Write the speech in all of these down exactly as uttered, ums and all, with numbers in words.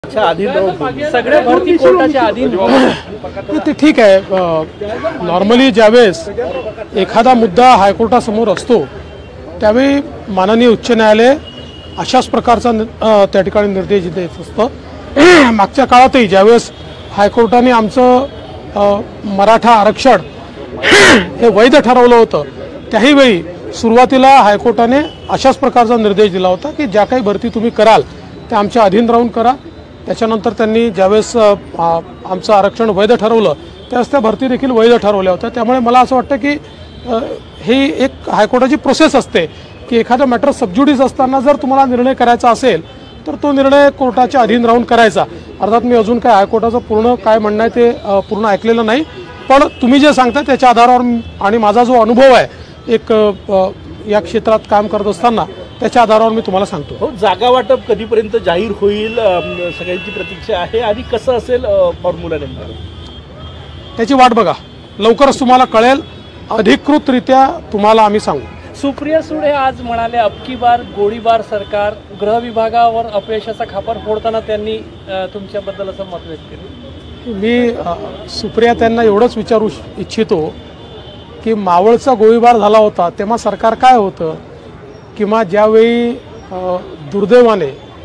सगळ्या भरती कोर्टाच्या अधीन ते ठीक आहे। नॉर्मली ज्यावेळेस एखादा मुद्दा हायकोर्टासमोर असतो त्यावेळी माननीय उच्च न्यायालय अशाच प्रकारचा त्या ठिकाणी निर्देश देत असतं। मागच्या काळातही ज्यावेळेस हायकोर्टाने आमचं मराठा आरक्षण हे वैध ठरवलं होतं त्याही वेळी सुरुवातीला हायकोर्टाने अशाच प्रकारचा निर्देश दिला होता की ज्या काही भरती तुम्ही कराल त्या आमच्या अधीन राहून करा। त्याच्यानंतर त्यांनी ज्यावेळेस आमचं आरक्षण वैध ठरवलं त्यावेळेस त्या भरती देखील वैध ठरवल्या होत्या। त्यामुळे मला असं वाटतं की ही एक हायकोर्टाची प्रोसेस असते की एखादा मॅटर सबज्युडिस असताना जर तुम्हाला निर्णय करायचा असेल तर तो निर्णय कोर्टाच्या अधीन राहून करायचा। अर्थात मी अजून काय हायकोर्टाचं पूर्ण काय म्हणणं आहे ते पूर्ण ऐकलेलं नाही, पण तुम्ही जे सांगता त्याच्या आधारावर आणि माझा जो अनुभव आहे एक या क्षेत्रात काम करत असताना त्याच्या आधारावर मी तुम्हाला सांगतो। हो, जागा वाटप कधीपर्यंत जाहीर होईल सगळ्यांची प्रतीक्षा आहे आणि कसं असेल फॉर्म्युला नेमका त्याची वाट बघा, लवकरच तुम्हाला कळेल, अधिकृतरित्या तुम्हाला आम्ही सांगू। सुप्रिया सुळे आज म्हणाले अबकी बार गोळीबार सरकार, गृह विभागावर अपयशाचा खापर फोडताना त्यांनी तुमच्याबद्दल असं मत व्यक्त केलं। मी सुप्रिया त्यांना एवढंच विचारू इच्छितो की मावळचा गोळीबार झाला होता तेव्हा सरकार काय होतं, किंवा ज्यावेळी दुर्दैवाने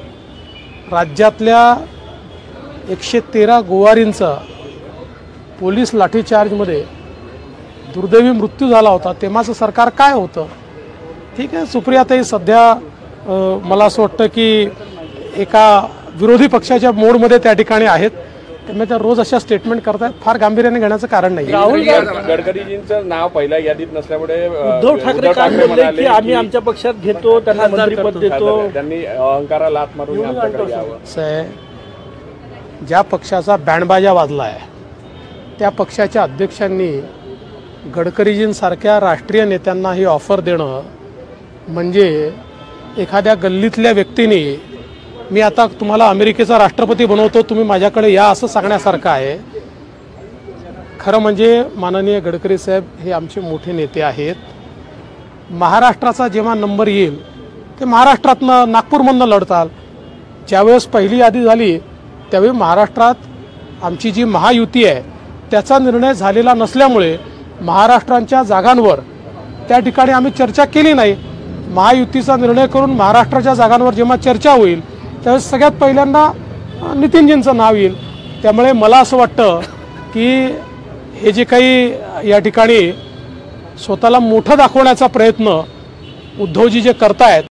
राज्यातल्या एकशे तेरा गोवारींचा पोलीस लाठीचार्जमध्ये दुर्दैवी मृत्यू झाला होता तेव्हाचं सरकार काय होतं। ठीक आहे, सुप्रियाताई सध्या मला असं वाटतं की एका विरोधी पक्षाच्या मोडमध्ये त्या ठिकाणी आहेत, त्यामुळे त्या रोज अशा स्टेटमेंट करतायत, फार गांभीर्याने घेण्याचं कारण नाही। राहुल गडकरीजींचं नाव पहिल्या यादीत नसल्यामुळे उद्धव ठाकरे काय बोलले की आम्ही आमच्या पक्षात घेतो, त्यांना मंत्रिपद देतो, त्यांनी अहंकाराला लाथ मारून आमच्याकडे यावं। ज्या पक्षाचा बँडबाजा वाजला आहे त्या पक्षाच्या अध्यक्षांनी गडकरीजींसारख्या राष्ट्रीय नेत्यांना ही ऑफर देणं म्हणजे एखाद्या गल्लीतल्या व्यक्तीने मी आता तुम्हाला अमेरिकेचा राष्ट्रपती बनवतो तुम्ही माझ्याकडे या असं सांगण्यासारखं आहे। खरं म्हणजे माननीय गडकरी साहेब हे आमचे मोठे नेते आहेत। महाराष्ट्राचा जेव्हा नंबर येईल ते महाराष्ट्रातनं नागपूरमधनं लढताल। ज्यावेळेस पहिली यादी झाली त्यावेळी महाराष्ट्रात आमची जी महायुती आहे त्याचा निर्णय झालेला नसल्यामुळे महाराष्ट्राच्या जागांवर त्या ठिकाणी आम्ही चर्चा केली नाही। महायुतीचा निर्णय करून महाराष्ट्राच्या जागांवर जेव्हा चर्चा होईल त्यावेळेस सगळ्यात पहिल्यांदा नितीनजींचं नाव येईल। त्यामुळे मला असं वाटतं की हे जे काही या ठिकाणी स्वतःला मोठं दाखवण्याचा प्रयत्न उद्धवजी जे करतायत